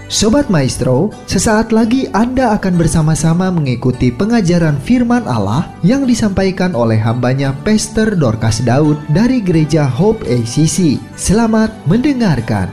Sobat Maestro, sesaat lagi Anda akan bersama-sama mengikuti pengajaran firman Allah yang disampaikan oleh hambanya Pastor Dorcas Daud dari Gereja Hope ACC. Selamat mendengarkan.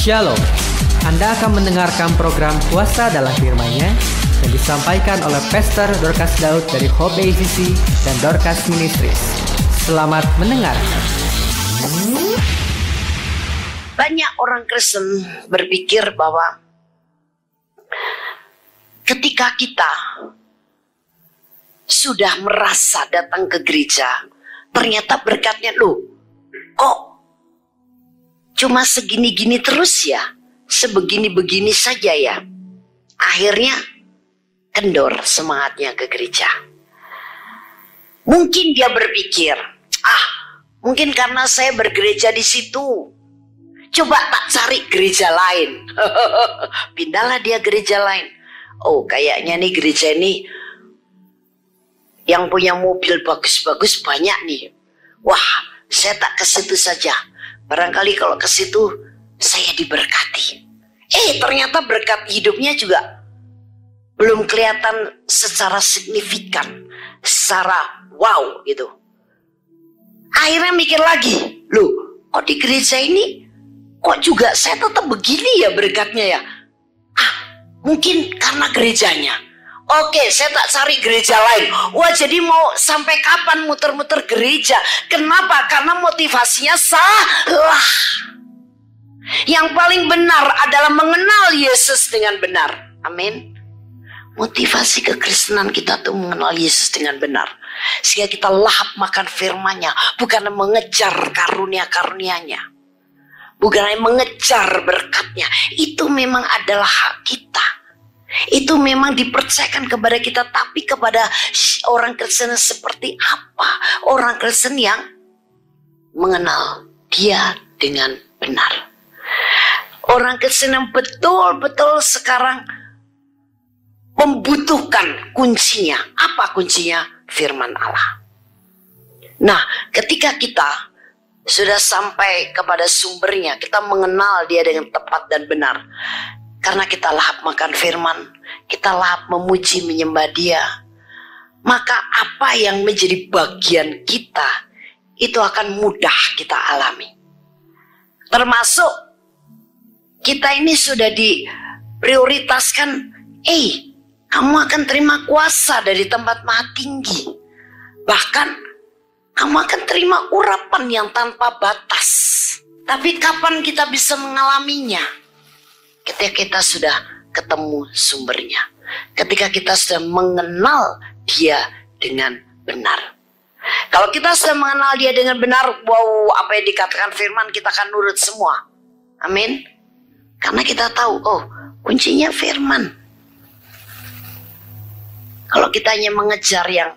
Shalom. Anda akan mendengarkan program Kuasa dalam Firman-Nya yang disampaikan oleh Pastor Dorcas Daud dari Hope ACC dan Dorcas Ministries. Selamat mendengarkan. Banyak orang Kristen berpikir bahwa ketika kita sudah merasa datang ke gereja, ternyata berkatnya kok cuma segini-gini terus ya, sebegini-begini saja ya. Akhirnya kendor semangatnya ke gereja. Mungkin dia berpikir, mungkin karena saya bergereja di situ, coba tak cari gereja lain. Pindahlah dia gereja lain. Oh, kayaknya nih gereja ini yang punya mobil bagus-bagus banyak nih. Wah, saya tak ke situ saja. Barangkali kalau ke situ saya diberkati. Ternyata berkat hidupnya juga belum kelihatan secara signifikan, secara wow gitu. Akhirnya mikir lagi, kok di gereja ini kok juga saya tetap begini ya berkatnya ya? Mungkin karena gerejanya. Oke, saya tak cari gereja lain. Wah, jadi mau sampai kapan muter-muter gereja? Kenapa? Karena motivasinya salah. Yang paling benar adalah mengenal Yesus dengan benar. Amin. Motivasi kekristenan kita tuh mengenal Yesus dengan benar. Sehingga kita lahap makan firman-Nya, bukan mengejar karunia-karunia-Nya. Bukan mengejar berkatnya. Itu memang adalah hak kita. Itu memang dipercayakan kepada kita. Tapi kepada orang Kristen seperti apa? Orang Kristen yang mengenal Dia dengan benar. Orang Kristen yang betul-betul sekarang membutuhkan kuncinya. Apa kuncinya? Firman Allah. Nah, ketika kita sudah sampai kepada sumbernya, kita mengenal Dia dengan tepat dan benar. Karena kita lahap makan firman, kita lahap memuji menyembah Dia, maka apa yang menjadi bagian kita itu akan mudah kita alami. Termasuk kita ini sudah diprioritaskan, kamu akan terima kuasa dari tempat maha tinggi. Bahkan kamu akan terima urapan yang tanpa batas. Tapi kapan kita bisa mengalaminya? Ketika kita sudah ketemu sumbernya. Ketika kita sudah mengenal Dia dengan benar. Kalau kita sudah mengenal Dia dengan benar, apa yang dikatakan firman kita akan nurut semua. Amin. Karena kita tahu, kuncinya firman. Kalau kita hanya mengejar yang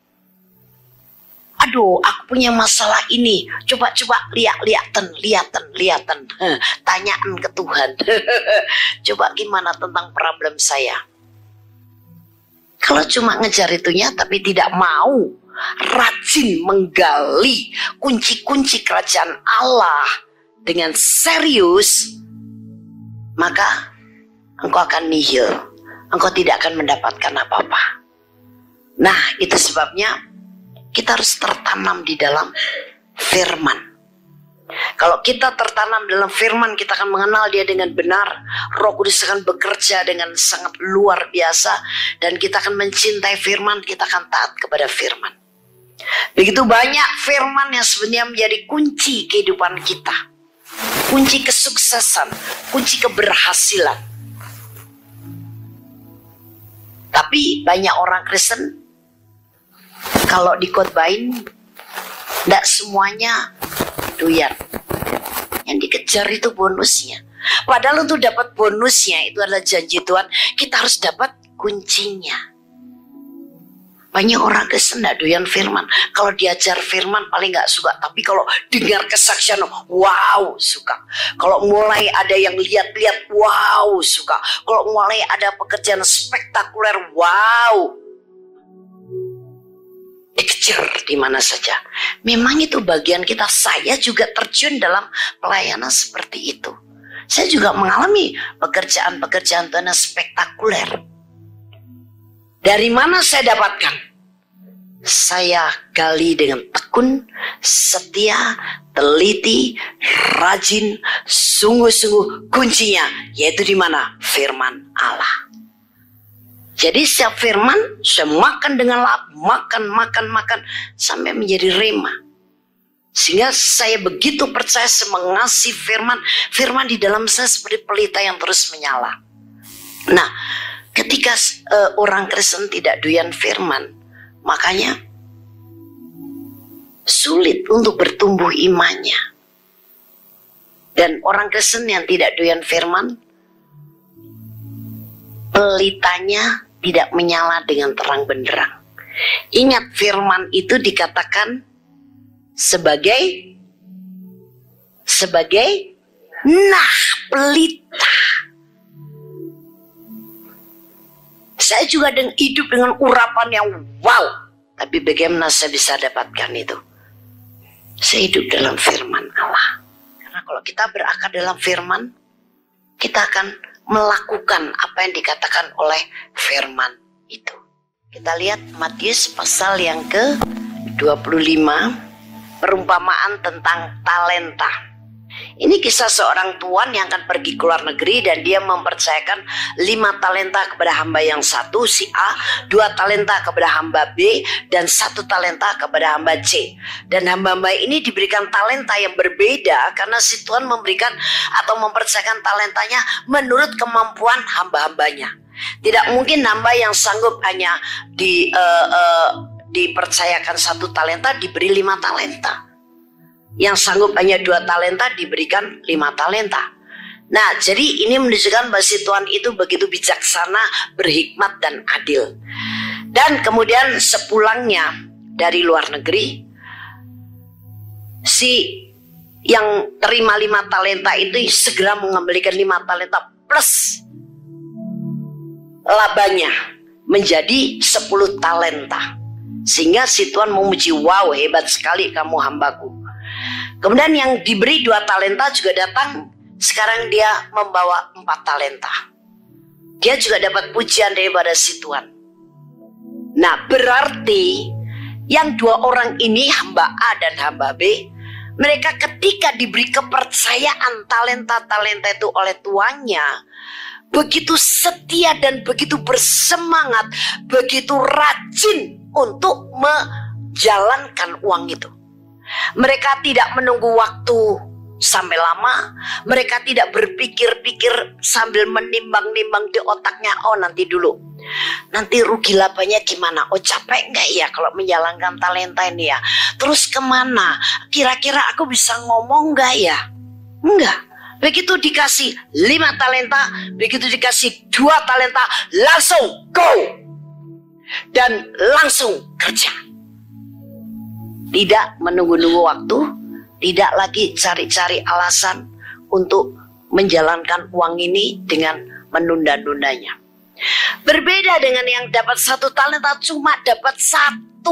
aku punya masalah ini, coba lihatan, tanyaan ke Tuhan. Coba gimana tentang problem saya? Kalau cuma ngejar itunya tapi tidak mau rajin menggali kunci-kunci kerajaan Allah dengan serius, maka engkau akan nihil. Engkau tidak akan mendapatkan apa-apa. Nah, itu sebabnya kita harus tertanam di dalam firman. Kalau kita tertanam dalam firman, kita akan mengenal Dia dengan benar. Roh Kudus akan bekerja dengan sangat luar biasa. Dan kita akan mencintai firman, kita akan taat kepada firman. Begitu banyak firman yang sebenarnya menjadi kunci kehidupan kita. Kunci kesuksesan, kunci keberhasilan. Tapi banyak orang Kristen kalau dikhotbahin tidak semuanya doyan. Yang dikejar itu bonusnya. Padahal untuk dapat bonusnya itu adalah janji Tuhan, kita harus dapat kuncinya. Banyak orang Kristen tidak doyan firman. Kalau diajar firman paling nggak suka. Tapi kalau dengar kesaksian, wow, suka. Kalau mulai ada yang lihat-lihat, wow, suka. Kalau mulai ada pekerjaan spektakuler, wow, dikejar di mana saja. Memang itu bagian kita. Saya juga terjun dalam pelayanan seperti itu. Saya juga mengalami pekerjaan-pekerjaan Tuhan yang spektakuler. Dari mana saya dapatkan? saya gali dengan tekun, setia, teliti, rajin, sungguh-sungguh. Kuncinya yaitu di mana? Firman Allah. Jadi setiap firman saya makan dengan lahap, makan sampai menjadi rema. Sehingga saya begitu percaya, saya mengasihi firman. Firman di dalam saya seperti pelita yang terus menyala. Nah, ketika orang Kristen tidak doyan firman, makanya sulit untuk bertumbuh imannya. Dan orang Kristen yang tidak doyan firman, pelitanya tidak menyala dengan terang benderang. Ingat, firman itu dikatakan sebagai pelita. Saya juga hidup dengan urapan yang wow. Tapi bagaimana saya bisa dapatkan itu? Saya hidup dalam firman Allah. Karena kalau kita berakar dalam firman, kita akan melakukan apa yang dikatakan oleh firman itu. Kita lihat Matius pasal yang ke-25, perumpamaan tentang talenta. Ini kisah seorang tuan yang akan pergi ke luar negeri dan dia mempercayakan 5 talenta kepada hamba yang satu, si A, 2 talenta kepada hamba B, dan 1 talenta kepada hamba C. Dan hamba-hamba ini diberikan talenta yang berbeda karena si tuan memberikan atau mempercayakan talentanya menurut kemampuan hamba-hambanya. Tidak mungkin hamba yang sanggup hanya dipercayakan 1 talenta diberi 5 talenta. Yang sanggup hanya 2 talenta diberikan 5 talenta. Nah, jadi ini menunjukkan bahwa si tuan itu begitu bijaksana, berhikmat dan adil. Dan kemudian sepulangnya dari luar negeri, si yang terima 5 talenta itu segera mengembalikan 5 talenta plus labanya menjadi 10 talenta. Sehingga si tuan memuji, wow, hebat sekali kamu hambaku. Kemudian yang diberi 2 talenta juga datang. Sekarang dia membawa 4 talenta. Dia juga dapat pujian daripada si tuan. Nah, berarti yang 2 orang ini, hamba A dan hamba B, mereka ketika diberi kepercayaan talenta-talenta itu oleh tuannya, begitu setia dan begitu bersemangat, begitu rajin untuk menjalankan uang itu. Mereka tidak menunggu waktu sampai lama. Mereka tidak berpikir-pikir sambil menimbang-nimbang di otaknya. Oh, nanti dulu, nanti rugi labanya gimana? Oh, capek nggak ya kalau menjalankan talenta ini ya? Terus kemana? Kira-kira aku bisa ngomong nggak ya? Enggak. Begitu dikasih 5 talenta, begitu dikasih 2 talenta, langsung go dan langsung kerja. Tidak menunggu-nunggu waktu, tidak lagi cari-cari alasan untuk menjalankan uang ini dengan menunda-nundanya. Berbeda dengan yang dapat 1 talenta cuma dapat 1.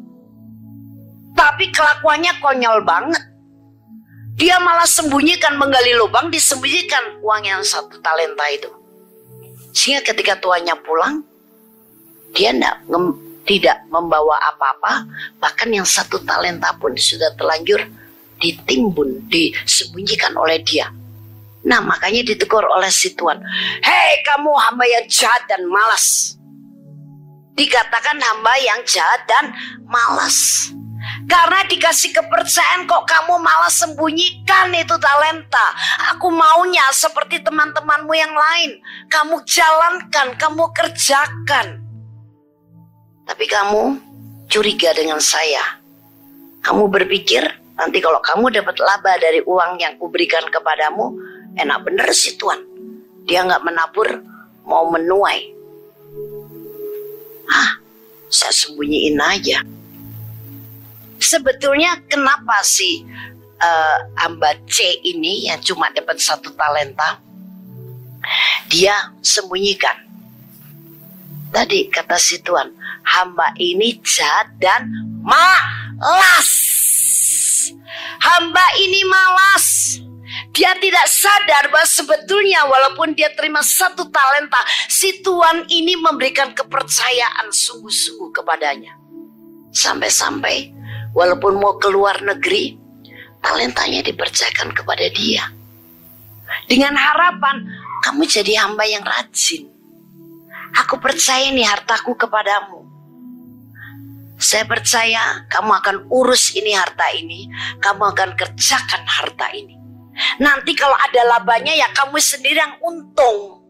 Tapi kelakuannya konyol banget. Dia malah sembunyikan, menggali lubang, disembunyikan uang yang 1 talenta itu. Sehingga ketika tuannya pulang, dia tidak membawa apa-apa, bahkan yang 1 talenta pun sudah terlanjur ditimbun, disembunyikan oleh dia. Nah, makanya ditegur oleh si tuan. Hei kamu hamba yang jahat dan malas. Dikatakan hamba yang jahat dan malas. Karena dikasih kepercayaan kok kamu malah sembunyikan itu talenta. Aku maunya seperti teman-temanmu yang lain. Kamu jalankan, kamu kerjakan. Tapi kamu curiga dengan saya. Kamu berpikir nanti kalau kamu dapat laba dari uang yang kuberikan kepadamu, enak bener sih tuan. Dia nggak menabur, mau menuai. Saya sembunyiin aja. Sebetulnya kenapa sih hamba C ini yang cuma dapat 1 talenta, dia sembunyikan? Tadi kata si tuan, hamba ini jahat dan malas. Hamba ini malas. Dia tidak sadar bahwa sebetulnya walaupun dia terima 1 talenta, si tuan ini memberikan kepercayaan sungguh-sungguh kepadanya. Sampai-sampai walaupun mau keluar negeri, talentanya dipercayakan kepada dia. Dengan harapan kamu jadi hamba yang rajin. Aku percaya nih hartaku kepadamu. Saya percaya kamu akan urus ini harta ini. Kamu akan kerjakan harta ini. Nanti kalau ada labanya ya kamu sendiri yang untung.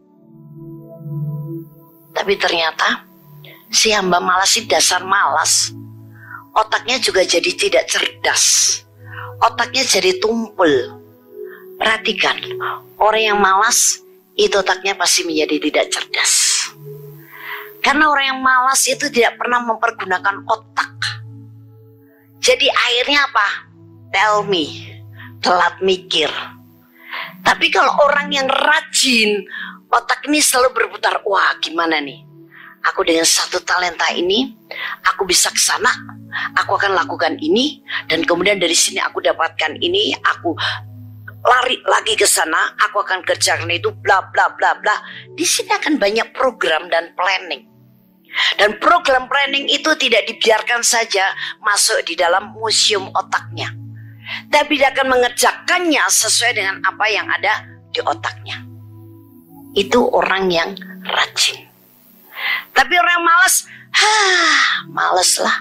Tapi ternyata si hamba malas, si dasar malas, otaknya juga jadi tidak cerdas. Otaknya jadi tumpul. Perhatikan, orang yang malas itu otaknya pasti menjadi tidak cerdas. Karena orang yang malas itu tidak pernah mempergunakan otak. Jadi akhirnya apa? Tell me, telat mikir. Tapi kalau orang yang rajin, otak ini selalu berputar. Wah, gimana nih? Aku dengan satu talenta ini, aku bisa ke sana, aku akan lakukan ini, dan kemudian dari sini aku dapatkan ini, aku lari lagi ke sana, aku akan kerjakan itu, bla bla bla bla. Di sini akan banyak program dan planning. Dan program planning itu tidak dibiarkan saja masuk di dalam museum otaknya, tapi dia akan mengerjakannya sesuai dengan apa yang ada di otaknya. Itu orang yang rajin. Tapi orang yang malas, males lah.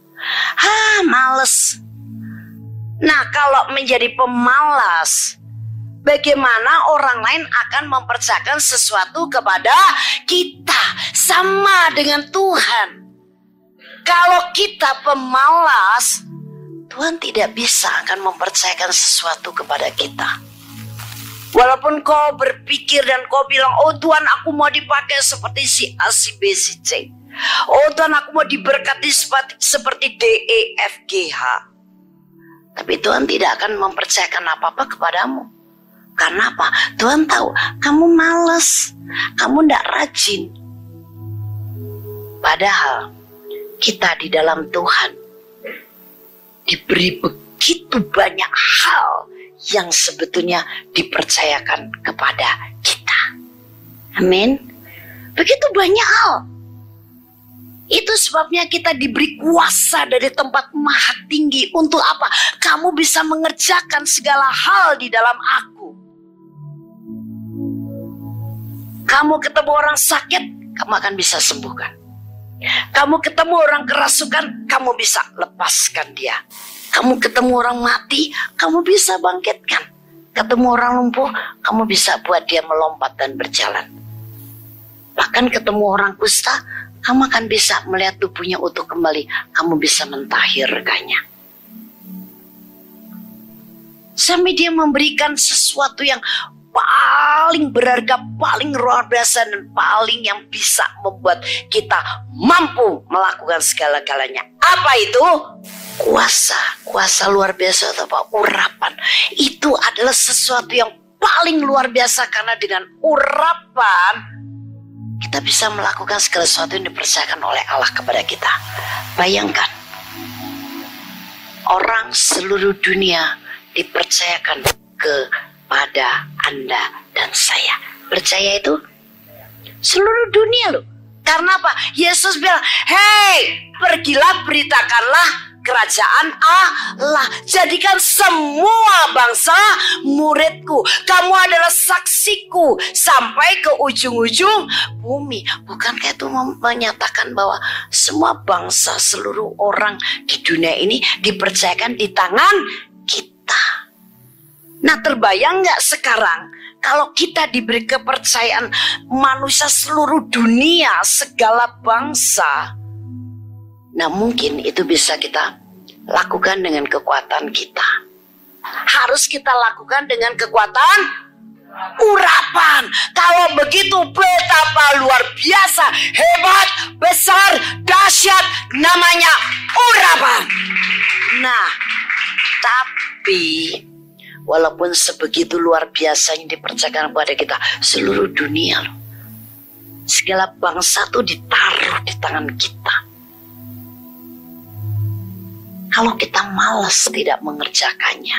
Males. Nah, kalau menjadi pemalas, bagaimana orang lain akan mempercayakan sesuatu kepada kita? Sama dengan Tuhan. Kalau kita pemalas, Tuhan tidak bisa akan mempercayakan sesuatu kepada kita. Walaupun kau berpikir dan kau bilang, oh Tuhan aku mau dipakai seperti si A, si B, si C. Oh Tuhan aku mau diberkati seperti D, E, F, G, H. Tapi Tuhan tidak akan mempercayakan apa-apa kepadamu. Karena apa? Tuhan tahu kamu malas, kamu tidak rajin. Padahal kita di dalam Tuhan diberi begitu banyak hal yang sebetulnya dipercayakan kepada kita. Amin. Begitu banyak hal. Itu sebabnya kita diberi kuasa dari tempat maha tinggi. Untuk apa? Kamu bisa mengerjakan segala hal di dalam aku. Kamu ketemu orang sakit, kamu akan bisa sembuhkan. Kamu ketemu orang kerasukan, kamu bisa lepaskan dia. Kamu ketemu orang mati, kamu bisa bangkitkan. Ketemu orang lumpuh, kamu bisa buat dia melompat dan berjalan. Bahkan ketemu orang kusta, kamu akan bisa melihat tubuhnya utuh kembali. Kamu bisa mentahirkannya. Sampai dia memberikan sesuatu yang paling berharga, paling luar biasa, dan paling yang bisa membuat kita mampu melakukan segala-galanya. Apa itu? Kuasa luar biasa atau apa? Urapan. Itu adalah sesuatu yang paling luar biasa, karena dengan urapan kita bisa melakukan segala sesuatu yang dipercayakan oleh Allah kepada kita. Bayangkan, orang seluruh dunia dipercayakan kepada Anda dan saya. Percaya itu? Seluruh dunia loh. Karena apa? Yesus bilang, hei, pergilah beritakanlah kerajaan Allah. Jadikan semua bangsa muridku. Kamu adalah saksiku sampai ke ujung-ujung bumi. Bukankah itu menyatakan bahwa semua bangsa, seluruh orang di dunia ini dipercayakan di tangan kita? Nah, terbayang gak sekarang kalau kita diberi kepercayaan manusia seluruh dunia, segala bangsa? Nah, mungkin itu bisa kita lakukan dengan kekuatan kita. Harus kita lakukan dengan kekuatan urapan. Kalau begitu, betapa luar biasa, hebat, besar, dahsyat, namanya urapan. Nah, tapi walaupun sebegitu luar biasa yang dipercayakan kepada kita, seluruh dunia loh, segala bangsa tuh ditaruh di tangan kita. Kalau kita malas tidak mengerjakannya,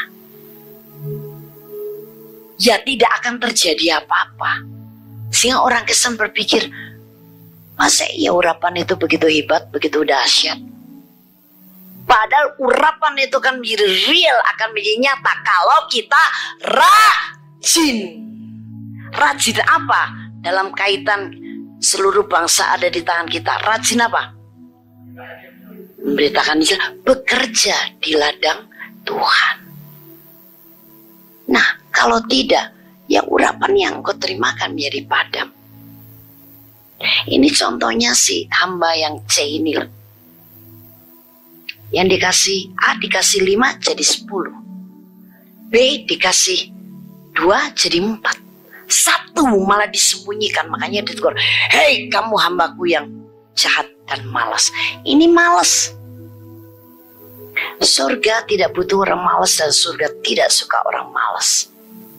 ya tidak akan terjadi apa-apa. Sehingga orang Kristen berpikir, masa iya urapan itu begitu hebat, begitu dahsyat? Padahal urapan itu kan menjadi real, akan menjadi nyata kalau kita rajin. Rajin apa? Dalam kaitan seluruh bangsa ada di tangan kita. Rajin apa? Memberitakan Injil, bekerja di ladang Tuhan. Nah, kalau tidak, ya urapan yang kau terimakan menjadi padam. Ini contohnya si hamba yang C ini loh. Yang dikasih A dikasih 5 jadi 10. B dikasih 2 jadi 4. 1 malah disembunyikan, makanya ditegur. Hei kamu hambaku yang jahat dan malas. Ini malas. Surga tidak butuh orang malas dan surga tidak suka orang malas.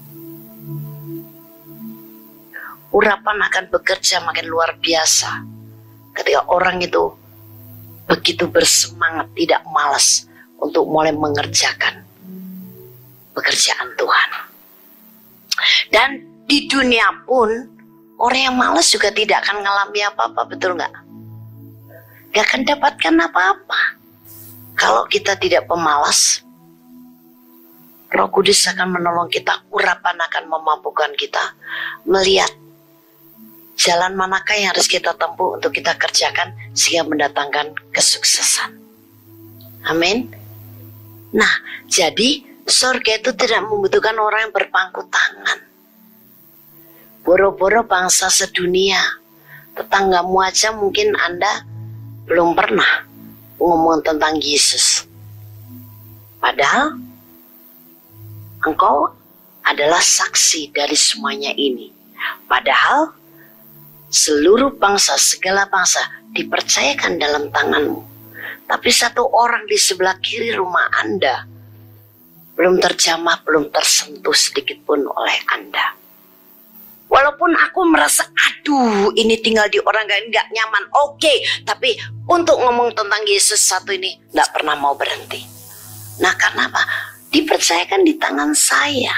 Urapan akan bekerja makin luar biasa ketika orang itu begitu bersemangat, tidak malas untuk mulai mengerjakan pekerjaan Tuhan. Dan di dunia pun orang yang malas juga tidak akan mengalami apa-apa, betul nggak? Gak akan dapatkan apa-apa. Kalau kita tidak pemalas, Roh Kudus akan menolong kita, urapan akan memampukan kita melihat jalan manakah yang harus kita tempuh untuk kita kerjakan sehingga mendatangkan kesuksesan. Amin. Nah, jadi surga itu tidak membutuhkan orang yang berpangku tangan. Boro-boro bangsa sedunia, tetanggamu aja mungkin Anda belum pernah ngomong tentang Yesus. Padahal engkau adalah saksi dari semuanya ini. Padahal seluruh bangsa, segala bangsa dipercayakan dalam tanganmu. Tapi satu orang di sebelah kiri rumah Anda belum terjamah, belum tersentuh sedikit pun oleh Anda. Walaupun aku merasa, aduh ini tinggal di orang gak nyaman. Oke, tapi untuk ngomong tentang Yesus satu ini gak pernah mau berhenti. Nah karena apa? Dipercayakan di tangan saya.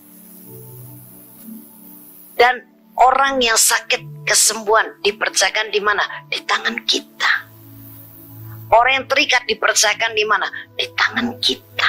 Dan orang yang sakit kesembuhan dipercayakan di mana? Di tangan kita. Orang yang terikat dipercayakan di mana? Di tangan kita.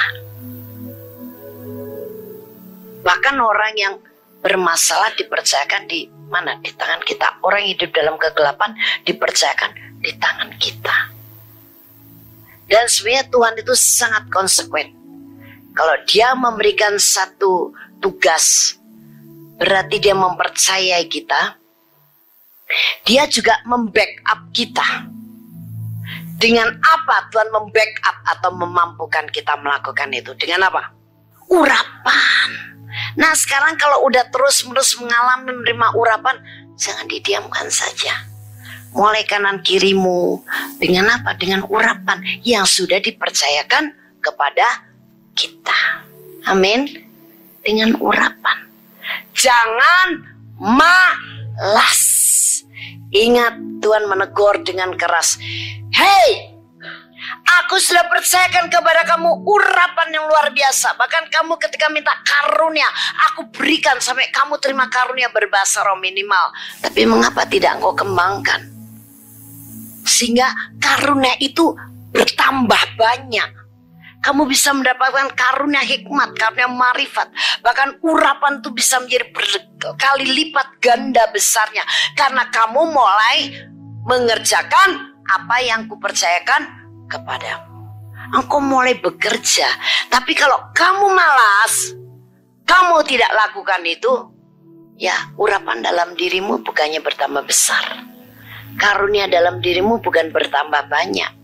Bahkan orang yang bermasalah dipercayakan di mana? Di tangan kita. Orang yang hidup dalam kegelapan dipercayakan di tangan kita. Dan sebenarnya Tuhan itu sangat konsekuen. Kalau dia memberikan satu tugas, berarti dia mempercayai kita. Dia juga membackup kita. Dengan apa Tuhan membackup atau memampukan kita melakukan itu? Dengan apa? Urapan. Nah sekarang kalau udah terus-menerus mengalami menerima urapan, jangan didiamkan saja. Mulai kanan kirimu. Dengan apa? Dengan urapan yang sudah dipercayakan kepada kita. Amin. Dengan urapan. Jangan malas. Ingat Tuhan menegur dengan keras. Hei, aku sudah percayakan kepada kamu urapan yang luar biasa. Bahkan kamu ketika minta karunia, aku berikan sampai kamu terima karunia berbahasa roh minimal. Tapi mengapa tidak engkau kembangkan? Sehingga karunia itu bertambah banyak. Kamu bisa mendapatkan karunia hikmat, karunia marifat. Bahkan urapan itu bisa menjadi berkali lipat ganda besarnya. Karena kamu mulai mengerjakan apa yang kupercayakan kepadamu. Engkau mulai bekerja. Tapi kalau kamu malas, kamu tidak lakukan itu, ya urapan dalam dirimu bukannya bertambah besar. Karunia dalam dirimu bukan bertambah banyak.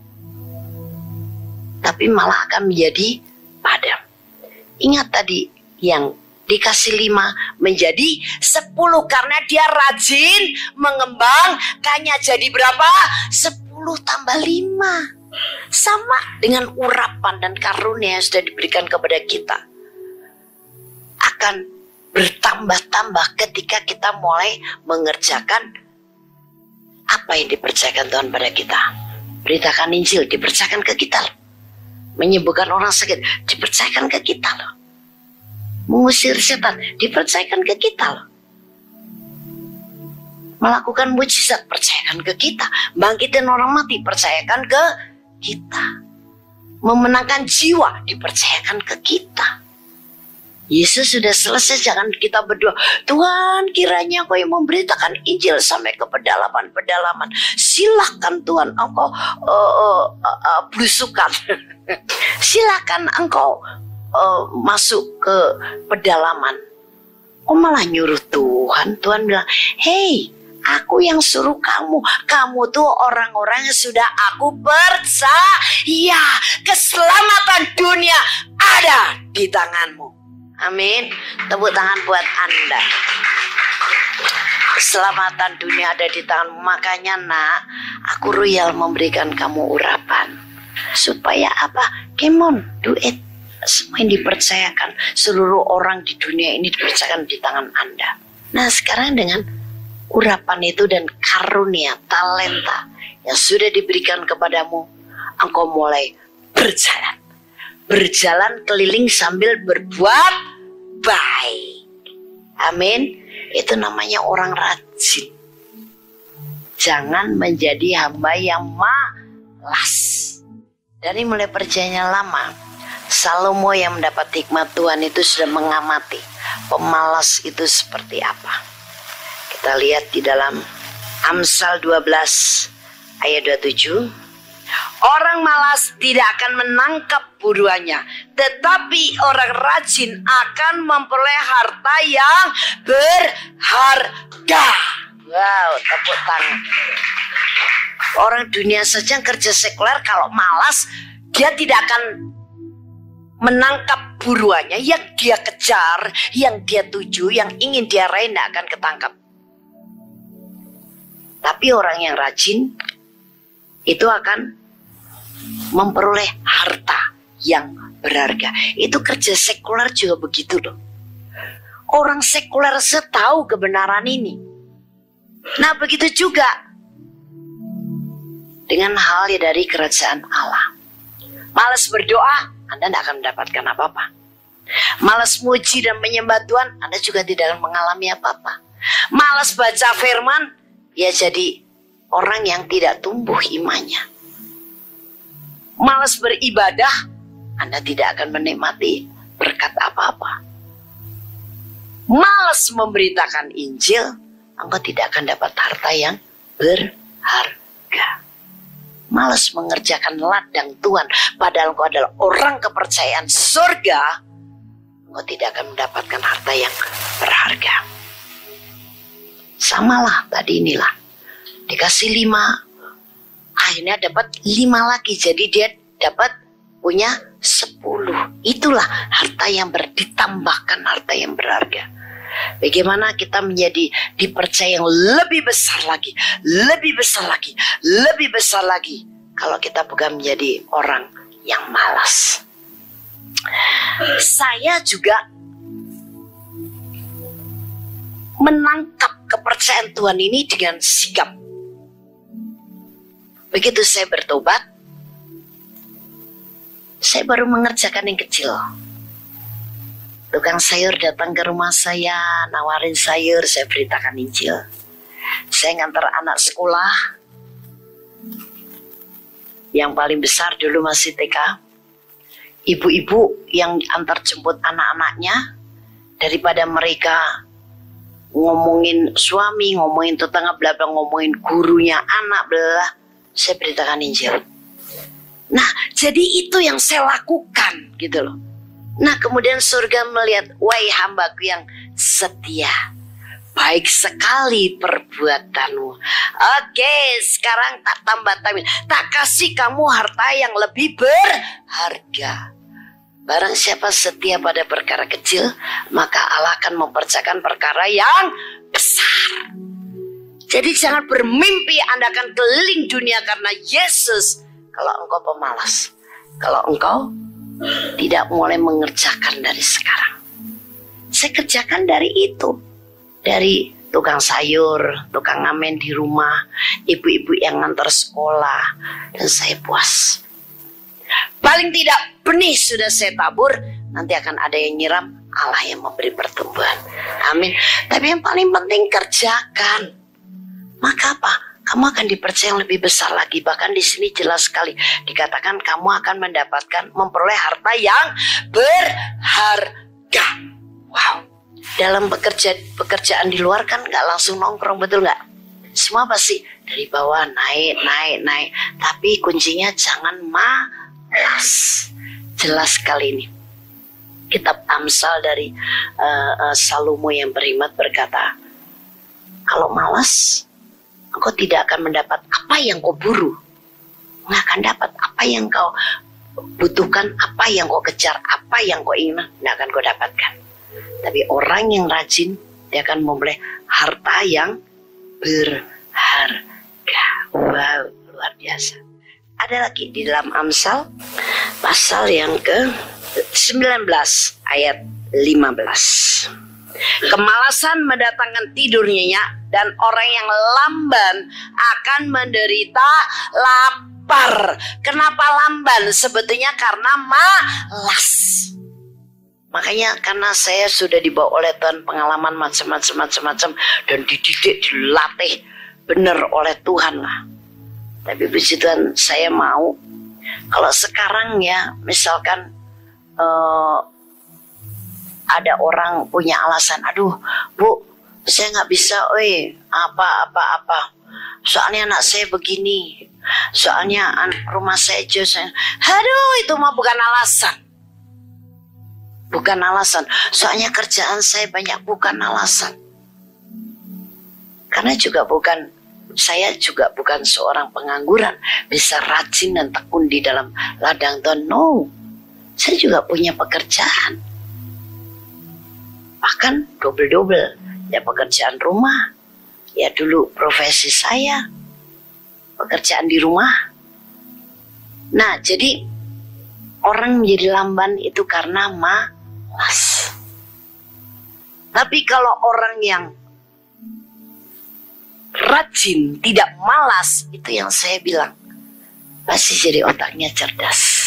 Tapi malah akan menjadi padam. Ingat tadi yang dikasih 5 menjadi 10 karena dia rajin mengembangkannya. Jadi berapa? 10 tambah 5. Sama dengan urapan dan karunia yang sudah diberikan kepada kita. Akan bertambah-tambah ketika kita mulai mengerjakan apa yang dipercayakan Tuhan pada kita. Beritakan Injil dipercayakan ke kita loh. Menyembuhkan orang sakit dipercayakan ke kita loh. Mengusir setan dipercayakan ke kita loh. Melakukan mujizat percayakan ke kita. Bangkitin orang mati percayakan ke kita. memenangkan jiwa dipercayakan ke kita. Yesus sudah selesai, jangan kita berdoa, Tuhan kiranya Engkau yang memberitakan Injil sampai ke pedalaman-pedalaman. Silakan Tuhan Engkau belusukan. Silakan Engkau masuk ke pedalaman. Oh malah nyuruh Tuhan. Tuhan bilang, hei, aku yang suruh kamu. Kamu tuh orang-orang yang sudah aku percaya. Keselamatan dunia ada di tanganmu. Amin. Tepuk tangan buat Anda. Keselamatan dunia ada di tanganmu. Makanya nak, aku royal memberikan kamu urapan. Supaya apa? Come on, do it. Semua yang dipercayakan, seluruh orang di dunia ini dipercayakan di tangan Anda. Nah sekarang dengan urapan itu dan karunia, talenta yang sudah diberikan kepadamu, engkau mulai berjalan. Berjalan keliling sambil berbuat baik. Amin. Itu namanya orang rajin. Jangan menjadi hamba yang malas. Dari mulai perjanjian lama, Salomo yang mendapat hikmat Tuhan itu sudah mengamati pemalas itu seperti apa. Kita lihat di dalam Amsal 12 ayat 27. Orang malas tidak akan menangkap buruannya, tetapi orang rajin akan memperoleh harta yang berharga. Wow, tepuk tangan. Orang dunia saja yang kerja sekuler kalau malas, dia tidak akan menangkap buruannya. Yang dia kejar, yang dia tuju, yang ingin dia raih tidak akan ketangkap. Tapi orang yang rajin itu akan memperoleh harta yang berharga. Itu kerja sekuler juga begitu loh. Orang sekuler setahu kebenaran ini. Nah begitu juga dengan hal dari kerajaan Allah. Malas berdoa, Anda tidak akan mendapatkan apa-apa. Malas muji dan menyembah Tuhan, Anda juga tidak akan mengalami apa-apa. Malas baca firman, ya jadi orang yang tidak tumbuh imannya. Malas beribadah, Anda tidak akan menikmati berkat apa-apa. Malas memberitakan Injil, Anda tidak akan dapat harta yang berharga. Malas mengerjakan ladang Tuhan, padahal engkau adalah orang kepercayaan surga, engkau tidak akan mendapatkan harta yang berharga. Samalah tadi inilah, dikasih 5, akhirnya dapat 5 lagi, jadi dia dapat punya 10. Itulah harta yang ditambahkan harta yang berharga. Bagaimana kita menjadi dipercaya yang lebih besar lagi, lebih besar lagi, lebih besar lagi, kalau kita bukan menjadi orang yang malas. Saya juga menangkap kepercayaan Tuhan ini dengan sikap. Begitu saya bertobat, saya baru mengerjakan yang kecil. Tukang sayur datang ke rumah saya, nawarin sayur, saya beritakan Injil. Saya ngantar anak sekolah, yang paling besar dulu masih TK. Ibu-ibu yang antar jemput anak-anaknya, daripada mereka ngomongin suami, ngomongin tetangga, bla bla, ngomongin gurunya anak, bla, saya beritakan Injil. Nah, jadi itu yang saya lakukan gitu loh. Nah, kemudian surga melihat, wahai hambaku yang setia, baik sekali perbuatanmu. Oke, sekarang tak tambah-tambah, tak kasih kamu harta yang lebih berharga. Barang siapa setia pada perkara kecil, maka Allah akan mempercayakan perkara yang besar. Jadi jangan bermimpi Anda akan keliling dunia karena Yesus kalau engkau pemalas. Kalau engkau tidak mulai mengerjakan dari sekarang. Saya kerjakan dari itu. Dari tukang sayur, tukang ngamen di rumah, ibu-ibu yang ngantar sekolah, dan saya puas. Paling tidak benih sudah saya tabur, nanti akan ada yang nyiram, Allah yang memberi pertumbuhan. Amin. Tapi yang paling penting kerjakan. Maka apa? kamu akan dipercaya yang lebih besar lagi. Bahkan di sini jelas sekali dikatakan kamu akan memperoleh harta yang berharga. Wow. Dalam pekerjaan di luar kan nggak langsung nongkrong, betul nggak? Semua pasti dari bawah naik. Tapi kuncinya jangan malas. Jelas sekali ini. Kitab Amsal dari Salomo yang berhikmat berkata, kalau malas, engkau tidak akan mendapat apa yang kau buru. Nggak akan dapat apa yang kau butuhkan, apa yang kau kejar, apa yang kau ingin, nggak akan kau dapatkan. Tapi orang yang rajin, dia akan memperoleh harta yang berharga. Wow, luar biasa. Ada lagi di dalam Amsal, pasal yang ke-19 ayat 15. Kemalasan mendatangkan tidur nyenyak, dan orang yang lamban akan menderita lapar. Kenapa lamban? Sebetulnya karena malas. Makanya karena saya sudah dibawa oleh Tuhan pengalaman macam-macam dan dididik, dilatih benar oleh Tuhan lah. Tapi puji Tuhan, saya mau kalau sekarang ya misalkan ada orang punya alasan, aduh Bu, saya nggak bisa, apa. Soalnya anak saya begini, soalnya rumah saya jauh. Aduh, itu mah bukan alasan. Bukan alasan. Soalnya kerjaan saya banyak, bukan alasan. Karena saya juga bukan seorang pengangguran, bisa rajin dan tekun di dalam ladang Tuhan. No, saya juga punya pekerjaan. Bahkan double-double. Ya pekerjaan rumah. Ya dulu profesi saya pekerjaan di rumah. Nah jadi orang menjadi lamban itu karena malas. Tapi kalau orang yang rajin, tidak malas, itu yang saya bilang pasti jadi otaknya cerdas.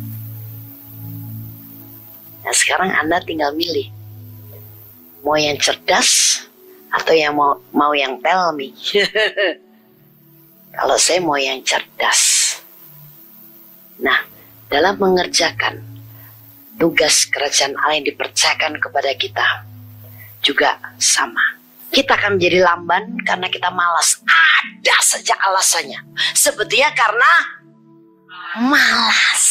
Nah sekarang Anda tinggal milih, mau yang cerdas atau yang mau yang tell me. Kalau saya mau yang cerdas. Nah, dalam mengerjakan tugas kerajaan Allah yang dipercayakan kepada kita juga sama. Kita akan menjadi lamban karena kita malas. Ada saja alasannya. Sebetulnya karena malas.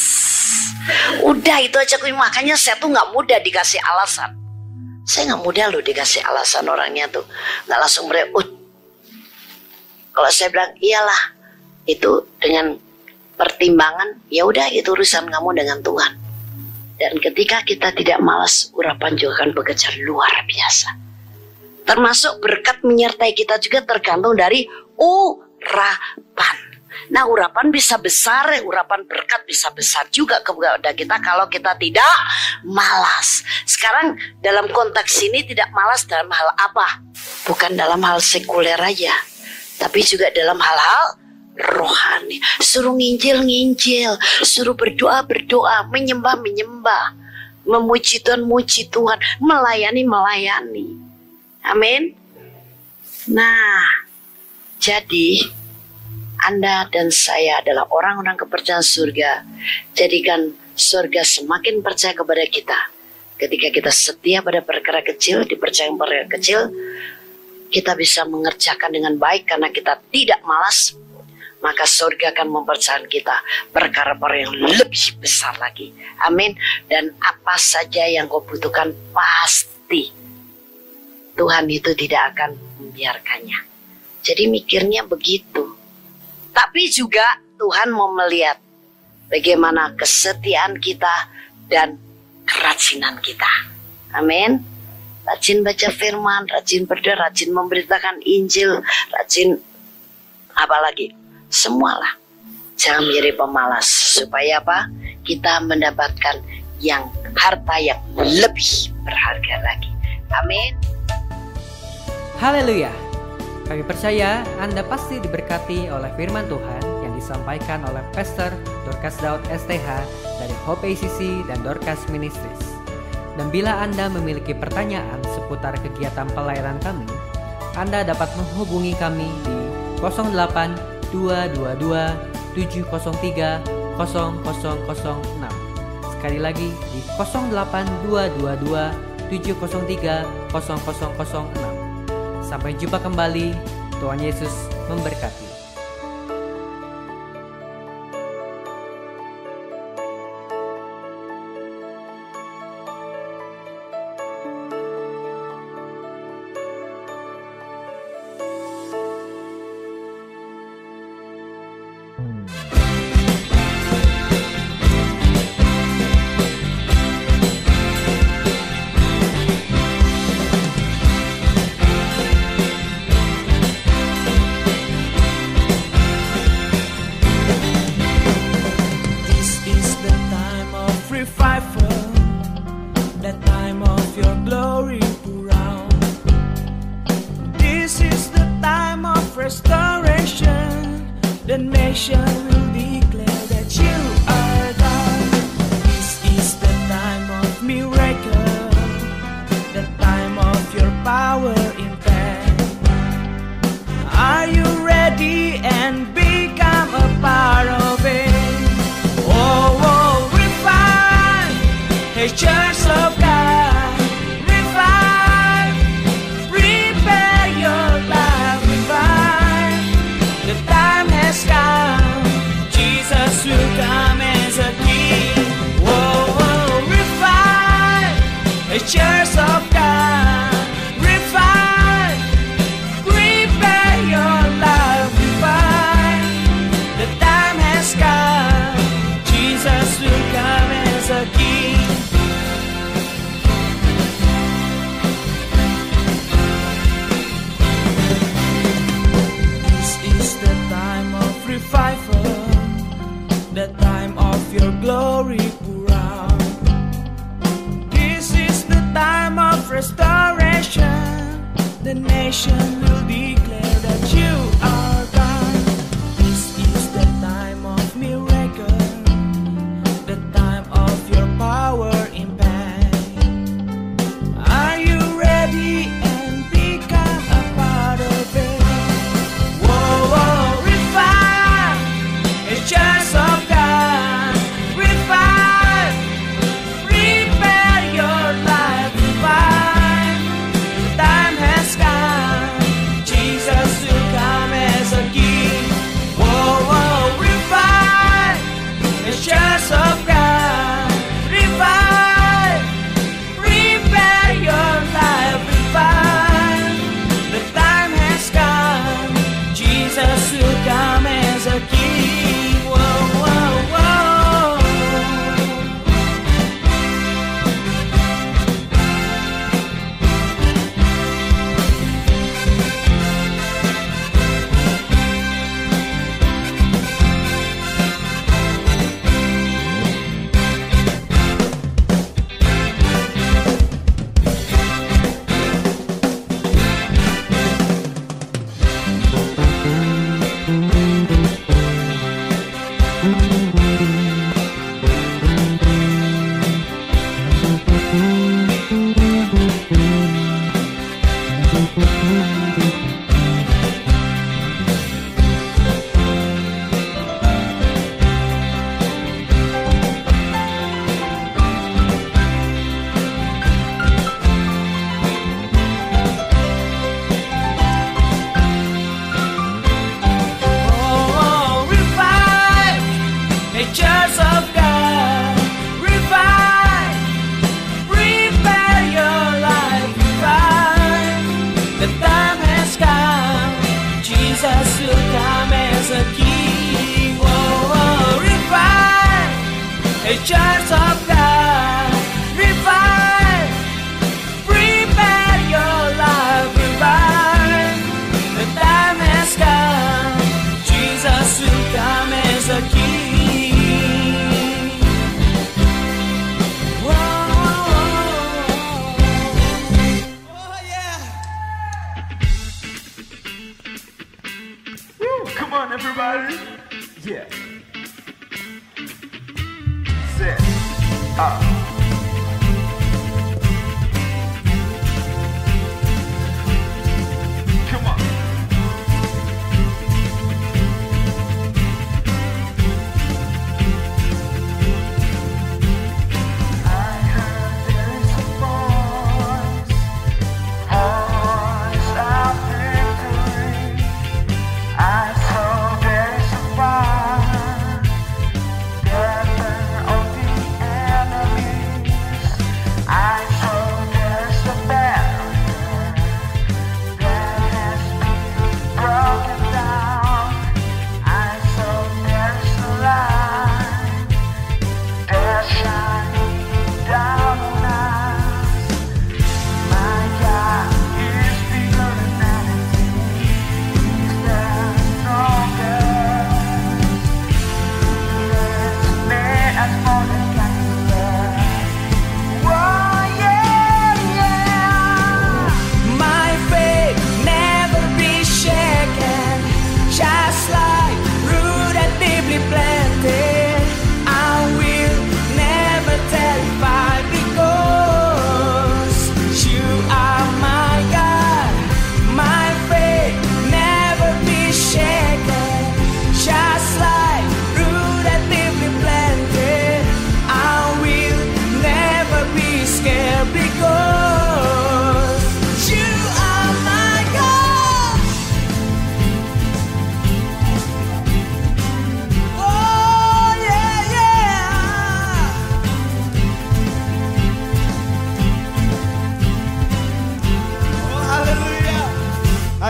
Udah itu aja, makanya saya tuh gak mudah dikasih alasan. Saya gak mudah loh dikasih alasan orangnya tuh. Gak langsung berebut. Kalau saya bilang iyalah, itu dengan pertimbangan, ya udah itu urusan kamu dengan Tuhan. Dan ketika kita tidak malas, urapan juga akan bekerja luar biasa. Termasuk berkat menyertai kita juga tergantung dari urapan. Nah urapan bisa besar, urapan berkat bisa besar juga kepada kita kalau kita tidak malas. Sekarang dalam konteks ini tidak malas dalam hal apa? Bukan dalam hal sekuler aja, tapi juga dalam hal-hal rohani. Suruh nginjil, suruh berdoa, menyembah, memuji Tuhan, melayani. Amin. Nah, jadi Anda dan saya adalah orang-orang kepercayaan surga. Jadikan surga semakin percaya kepada kita. Ketika kita setia pada perkara kecil, dipercaya perkara kecil, kita bisa mengerjakan dengan baik karena kita tidak malas. Maka surga akan mempercayakan kita perkara-perkara yang lebih besar lagi. Amin. Dan apa saja yang kau butuhkan pasti Tuhan itu tidak akan membiarkannya. Jadi mikirnya begitu. Tapi juga Tuhan mau melihat bagaimana kesetiaan kita dan kerajinan kita. Amin. Rajin baca firman, rajin berdoa, rajin memberitakan Injil, rajin apalagi. Semualah. Jangan menjadi pemalas. Supaya apa? Kita mendapatkan yang harta yang lebih berharga lagi. Amin. Haleluya. Kami percaya Anda pasti diberkati oleh firman Tuhan yang disampaikan oleh Pastor Dorcas Daud STH dari Hope ACC dan Dorcas Ministries. Dan bila Anda memiliki pertanyaan seputar kegiatan pelayanan kami, Anda dapat menghubungi kami di 08 222 703 0006. Sekali lagi di 08 222 703 0006. Sampai jumpa kembali. Tuhan Yesus memberkati. The nation will declare that you are God. This is the time of miracle, the time of your power impact. Are you ready and become a part of it? Oh, revive, hey church of God, revive, prepare your life, revive. The time has come, Jesus will come as a king. Oh, revive, a church of God, revive, prepare your life, revive. The time has come, Jesus will come as a king. Revival, the time of your glory pour out. This is the time of restoration. The nation will declare that you are God. This is the time of miracle, the time of your power impact. Are you ready and become a part of it? Church of God, revive, prepare your life, revive. The time has come, Jesus will come as a king. Oh, revive, the church of God, revive, prepare your life, revive. The time has come, Jesus will come as a king. Church of God, revive, prepare your life, revive. The time has come, Jesus will come as a king. Oh, revive, a church of God, revive, prepare your life, revive. The time has come, Jesus will come as a king. Come on, everybody. Yeah. Set up. Come on.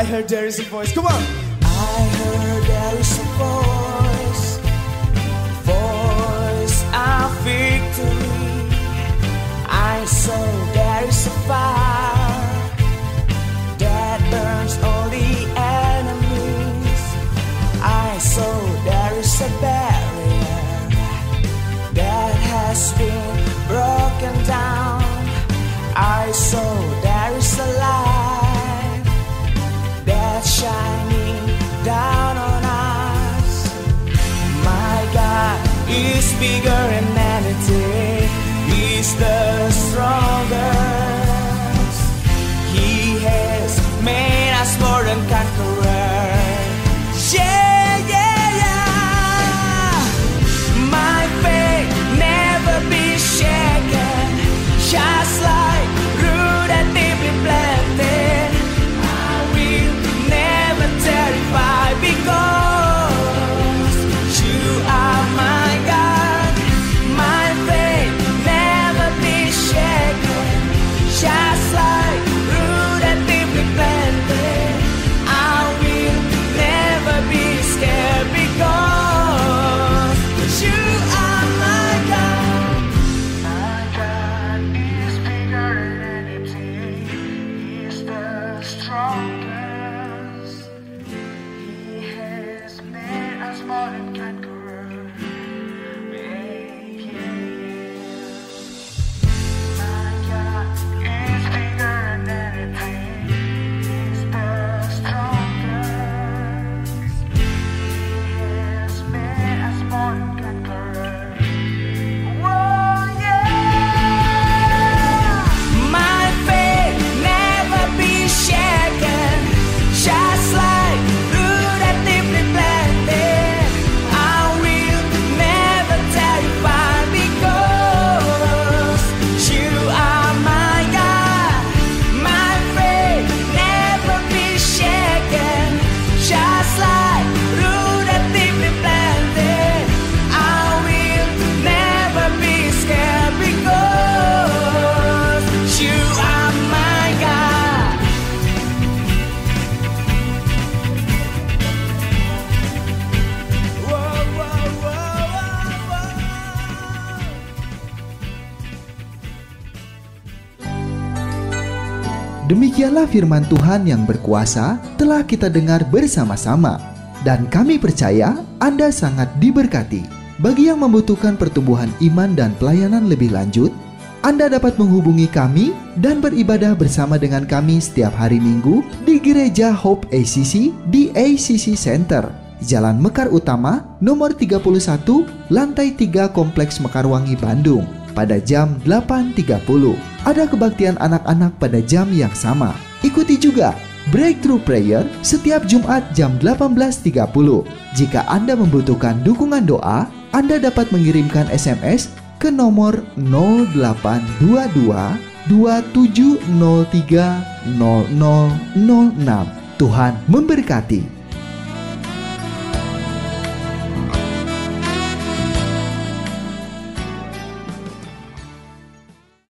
I heard there is a voice. Come on. I heard there is a voice, voice of victory. I saw there is a fire that burns all the enemies. I saw there is a barrier that has been broken down. I saw there is a light that's shining down on us. My God is bigger than anything. He's the strongest. He has made us more than conquerors. Yeah, yeah, yeah. My faith never be shaken. Just like root that deeply planted, I will never terrify because you are my God. My faith never be shaken. Just like root that deeply planted, I will never be scared because you are my God. My God is bigger than anything. He's the strongest. He has made us more than conquerors. Yeah, yeah. My God is bigger than anything. He's the strongest. He has made us more than conquerors. Whoa, yeah. My faith never be shaken. Just like root that deeply planted, I will never terrify because you are my God. My faith never be shaken. Just like root that deeply planted, I will never be scared because you are my God. Whoa, whoa, whoa, whoa, whoa. Demikianlah firman Tuhan yang berkuasa telah kita dengar bersama-sama. Dan kami percaya Anda sangat diberkati. Bagi yang membutuhkan pertumbuhan iman dan pelayanan lebih lanjut, Anda dapat menghubungi kami dan beribadah bersama dengan kami setiap hari Minggu di Gereja Hope ACC di ACC Center, Jalan Mekar Utama, nomor 31, lantai 3 Kompleks Mekarwangi, Bandung, pada jam 8.30. Ada kebaktian anak-anak pada jam yang sama. Ikuti juga Breakthrough Prayer setiap Jumat jam 18.30. Jika Anda membutuhkan dukungan doa, Anda dapat mengirimkan SMS ke nomor 0822 2703 0006. Tuhan memberkati.